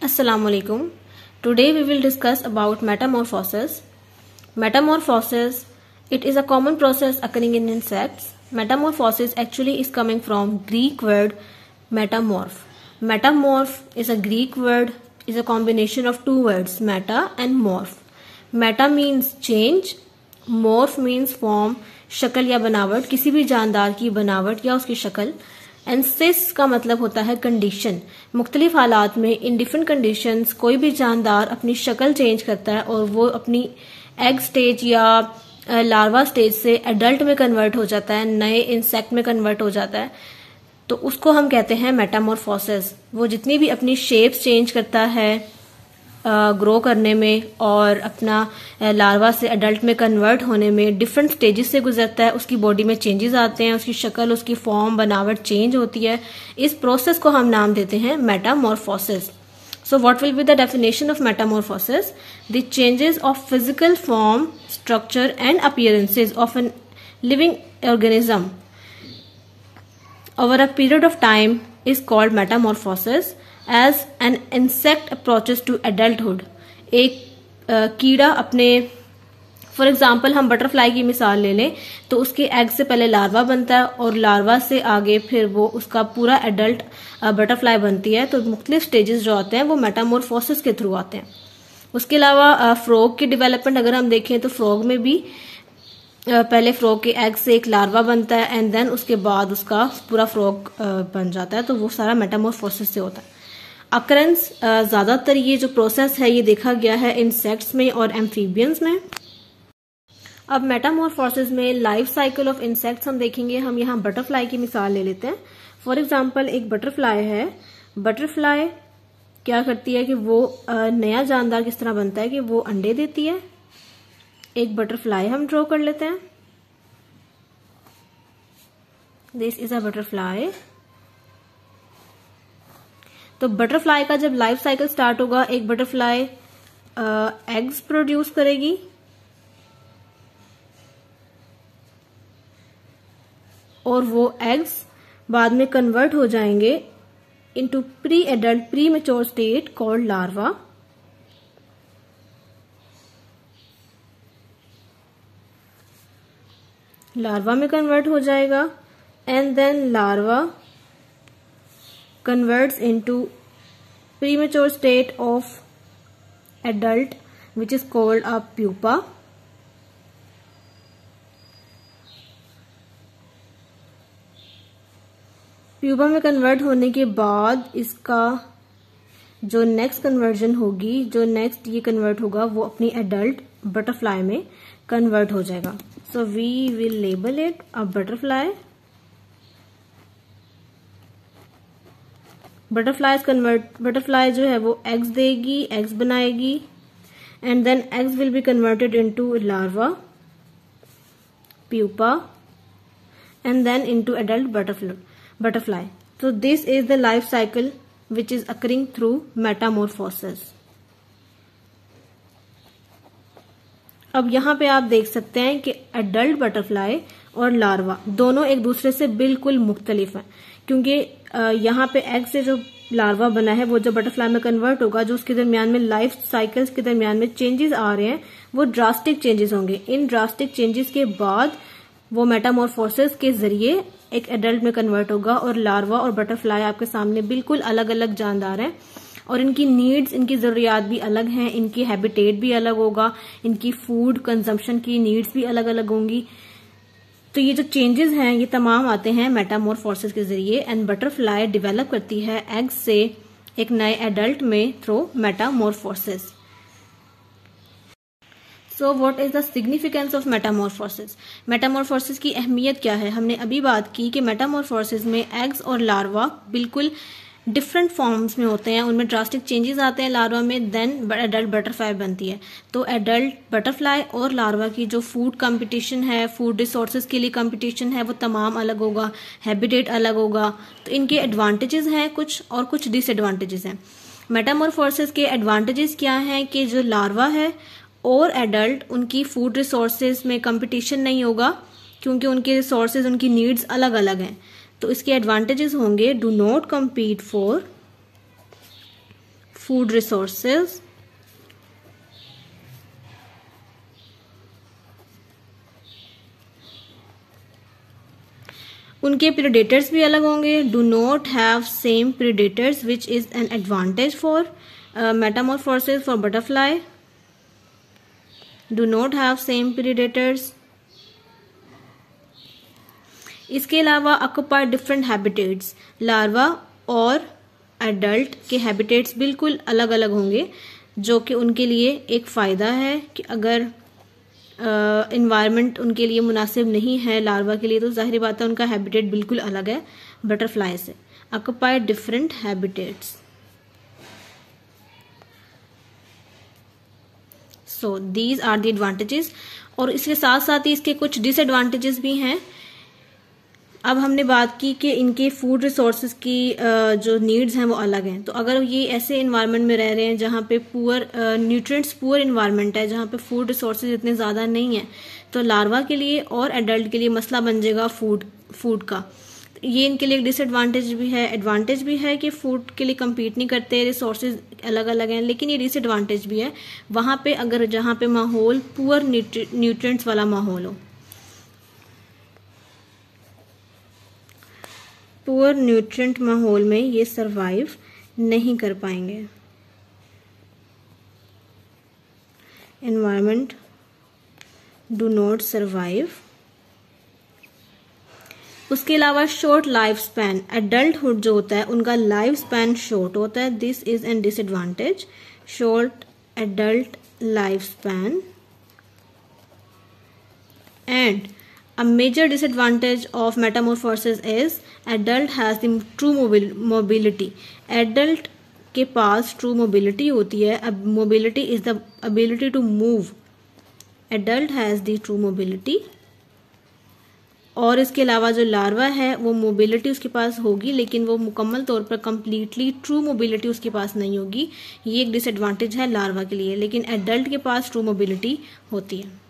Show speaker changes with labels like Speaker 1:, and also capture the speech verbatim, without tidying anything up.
Speaker 1: Assalamu alaikum. Today we will discuss about metamorphosis. Metamorphosis, it is a common process occurring in insects. Metamorphosis actually is coming from Greek word metamorph. Metamorph is a Greek word, is a combination of two words, meta and morph. Meta means change, morph means form, शक्ल या बनावट, किसी भी जानदार की बनावट या उसकी शक्ल. एंड सिस का मतलब होता है कंडीशन. मुख्तलिफ हालात में इन डिफरेंट कंडीशंस कोई भी जानदार अपनी शक्ल चेंज करता है और वो अपनी एग स्टेज या लार्वा स्टेज से एडल्ट में कन्वर्ट हो जाता है, नए इंसेक्ट में कन्वर्ट हो जाता है, तो उसको हम कहते हैं मेटामॉर्फोसिस. वो जितनी भी अपनी शेप्स चेंज करता है ग्रो uh, करने में और अपना लार्वा से एडल्ट में कन्वर्ट होने में डिफरेंट स्टेजेस से गुजरता है, उसकी बॉडी में चेंजेस आते हैं, उसकी शक्ल, उसकी फॉर्म, बनावट चेंज होती है. इस प्रोसेस को हम नाम देते हैं metamorphosis. So what will be the definition of metamorphosis? The changes of physical form, structure and appearances of an living organism over a period of time is called metamorphosis. As an insect approaches to adulthood, एक uh, कीड़ा अपने, for example हम butterfly की मिसाल ले लें तो उसके एग से पहले लार्वा बनता है और लार्वा से आगे फिर वो उसका पूरा एडल्ट बटरफ्लाई बनती है. तो मुख्तलिफ स्टेजेस जो आते हैं वो मेटामॉर्फोसिस के थ्रू आते हैं. उसके अलावा फ्रॉग की डेवलपमेंट अगर हम देखें तो फ्रॉग में भी uh, पहले फ्रॉग के एग से एक लार्वा बनता है एंड देन उसके बाद उसका पूरा फ्रॉग uh, बन जाता है. तो वो सारा मेटामॉर्फोसिस से होता है. अकरेंस ज्यादातर ये जो प्रोसेस है ये देखा गया है इंसेक्ट्स में और एम्फीबियंस में. अब मेटामॉर्फोसिस में लाइफ साइकिल ऑफ इंसेक्ट्स हम देखेंगे. हम यहाँ बटरफ्लाई की मिसाल ले लेते हैं. फॉर एग्जांपल एक बटरफ्लाई है. बटरफ्लाई क्या करती है कि वो नया जानदार किस तरह बनता है कि वो अंडे देती है. एक बटरफ्लाई हम ड्रॉ कर लेते हैं. This is a butterfly. तो बटरफ्लाई का जब लाइफ साइकिल स्टार्ट होगा, एक बटरफ्लाई एग्स प्रोड्यूस करेगी और वो एग्स बाद में कन्वर्ट हो जाएंगे into pre adult premature state called larva. Larva में कन्वर्ट हो जाएगा and then larva converts into premature state of adult which is called a pupa. Pupa में कन्वर्ट होने के बाद इसका जो नेक्स्ट कन्वर्जन होगी, जो नेक्स्ट ये कन्वर्ट होगा वो अपनी एडल्ट बटरफ्लाई में कन्वर्ट हो जाएगा. So we will label it a butterfly. Butterfly convert butterfly जो है वो एग्स देगी, एग्स बनाएगी and then eggs will be converted into larva, pupa and then into adult butterfly. तो this is the life cycle which is occurring through metamorphosis. अब यहाँ पे आप देख सकते हैं कि एडल्ट बटरफ्लाई और लार्वा दोनों एक दूसरे से बिल्कुल मुख्तलिफ हैं, क्योंकि यहाँ पे एग से जो लार्वा बना है वो जब बटरफ्लाई में कन्वर्ट होगा, जो उसके दरमियान में लाइफ साइकिल्स के दरमियान में चेंजेस आ रहे हैं वो ड्रास्टिक चेंजेस होंगे. इन ड्रास्टिक चेंजेस के बाद वो मेटामॉर्फोसिस के जरिए एक एडल्ट में कन्वर्ट होगा और लार्वा और बटरफ्लाई आपके सामने बिल्कुल अलग अलग जानदार हैं और इनकी नीड्स, इनकी जरूरियात भी अलग हैं, इनकी हैबिटेट भी अलग होगा, इनकी फूड कंजम्पशन की नीड्स भी अलग अलग होंगी. तो ये जो चेंजेस हैं ये तमाम आते हैं मेटामॉर्फोसिस के जरिए एंड बटरफ्लाई डेवलप करती है एग से एक नए एडल्ट में through metamorphosis. So what is the significance of metamorphosis? Metamorphosis की अहमियत क्या है? हमने अभी बात की कि मेटामॉर्फोसिस में एग्स और लार्वा बिल्कुल डिफरेंट फॉर्म्स में होते हैं, उनमें ड्रास्टिक चेंजेस आते हैं लार्वा में, देन एडल्ट बटरफ्लाई बनती है. तो एडल्ट बटरफ्लाई और लार्वा की जो फूड कंपटीशन है, फूड रिसोर्सेज के लिए कंपटीशन है, वो तमाम अलग होगा, हैबिटेट अलग होगा. तो इनके एडवांटेजेस हैं कुछ और कुछ डिसएडवांटेजेस हैं. मेटामॉर्फोसिस के एडवांटेजेस क्या हैं कि जो लार्वा है और एडल्ट, उनकी फूड रिसोर्सेज में कंपटीशन नहीं होगा क्योंकि उनके रिसोर्सेज, उनकी नीड्स अलग अलग हैं. तो इसके एडवांटेजेस होंगे, do not compete for food resources, उनके प्रीडेटर्स भी अलग होंगे. Do not have same predators which is an advantage for metamorphosis for butterfly. Do not have same predators. इसके अलावा ऑक्यूपाई डिफरेंट हैबिटेट्स. लार्वा और एडल्ट के habitats बिल्कुल अलग अलग होंगे, जो कि उनके लिए एक फ़ायदा है कि अगर इन्वायरमेंट uh, उनके लिए मुनासिब नहीं है लार्वा के लिए, तो जाहिर बात है उनका हैबिटेट बिल्कुल अलग है बटरफ्लाई से. Occupy different habitats. So these are the advantages. और इसके साथ साथ ही इसके कुछ डिसएडवांटेजेस भी हैं. अब हमने बात की कि इनके फूड रिसोर्सेज की जो नीड्स हैं वो अलग हैं. तो अगर ये ऐसे इन्वायरमेंट में रह रहे हैं जहाँ पे पुअर न्यूट्रिएंट्स पुअर इन्वायरमेंट है, जहाँ पे फूड रिसोर्सेज इतने ज़्यादा नहीं है, तो लार्वा के लिए और एडल्ट के लिए मसला बन जाएगा फूड फूड का. ये इनके लिए डिसएडवांटेज भी है. एडवांटेज भी है कि फूड के लिए कम्पीट नहीं करते, रिसोर्सेज अलग अलग हैं, लेकिन ये डिसएडवांटेज भी है वहाँ पे अगर जहाँ पे माहौल पुअर न्यूट्रिएंट्स वाला माहौल हो. पुअर न्यूट्रिएंट माहौल में ये सरवाइव नहीं कर पाएंगे. Environment do not survive. उसके अलावा शॉर्ट लाइफ स्पैन. एडल्टहुड जो होता है उनका लाइफ स्पैन शॉर्ट होता है. This is an disadvantage. Short adult life span. And a major disadvantage of metamorphosis is adult has the true mobility. adult के पास true mobility होती है. अब mobility is the ability to move. adult has the true mobility. और इसके अलावा जो larva है वो मोबिलिटी उसके पास होगी, लेकिन वो मुकम्मल तौर पर कम्प्लीटली ट्रू मोबिलिटी उसके पास नहीं होगी. ये एक डिसएडवांटेज है लार्वा के लिए, लेकिन एडल्ट के पास ट्रू मोबिलिटी होती है.